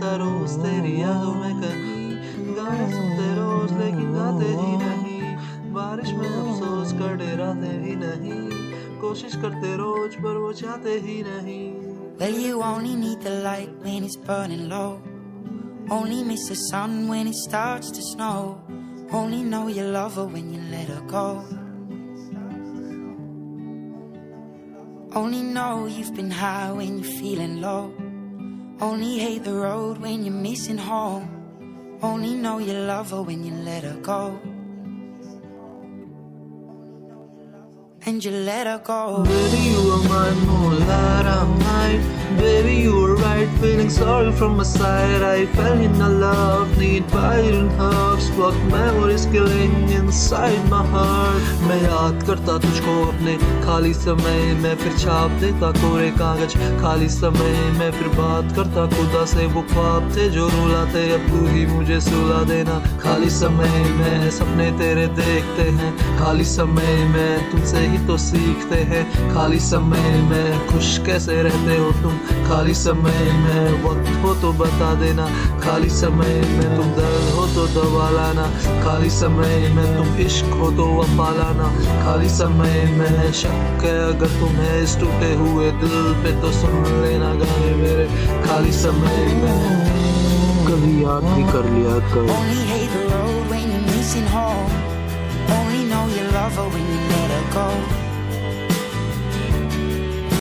रोज तेरी यादों में कहीं, गाने सुनते रोज लेकिन गाते ही नहीं, बारिश में अफसोस कर डराते ही नहीं, कोशिश करते रोज पर वो चाहते ही नहीं। Well, you only need the light when it's burning low, only miss the sun when it starts to snow, only know you love her when you let her go, only know you've been high when you're feeling low, only hate the road when you're missing home, only know you love her when you let her go, and you let her go. Baby, you are my moonlight, I'm night. Baby, you were right, feeling sorry from my side. I fell in love, need biting hugs, what memories killing inside my heart. मैं याद करता तुझको अपने खाली समय में, फिर छाप देता कोरे कागज खाली समय में, फिर बात करता खुदा से वो ख्वाब थे जो रुलाते, अब तू ही मुझे सुला देना। खाली समय में सपने तेरे देखते हैं, खाली समय में तुमसे ही तो सीखते हैं, खाली समय में खुश कैसे रहते हो तुम, खाली समय में वक्त हो तो बता देना, खाली समय में तुम दर्द हो तो दवा लाना, खाली समय में तुम इश्क हो तो वफा लाना, खाली समय में शक है अगर तुम्हें इस टूटे हुए दिल पे तो सुन लेना गाने मेरे, खाली समय में कभी याद भी कर लिया कर। Only hate the road when you're missing home, only know you love her when you let her go,